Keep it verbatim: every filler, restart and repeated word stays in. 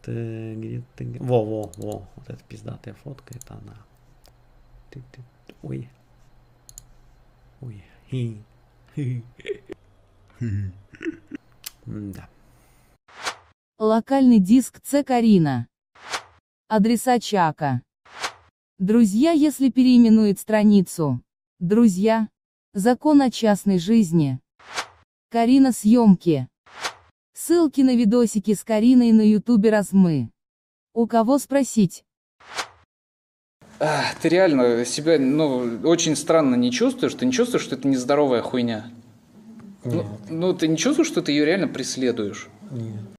ты, где ты? Во, во, во. Вот эта пиздатая фотка, это она. Ты, ты, ой. Ой. Хи. Хи. Да. Локальный диск С. Карина. Адреса Чака. Друзья, если переименует страницу. Друзья. Закон о частной жизни. Карина съемки. Ссылки на видосики с Кариной на ютубе Размы. У кого спросить? А, ты реально себя, ну, очень странно не чувствуешь? Ты не чувствуешь, что это нездоровая хуйня? Ну, ну, ты не чувствуешь, что ты ее реально преследуешь? Нет.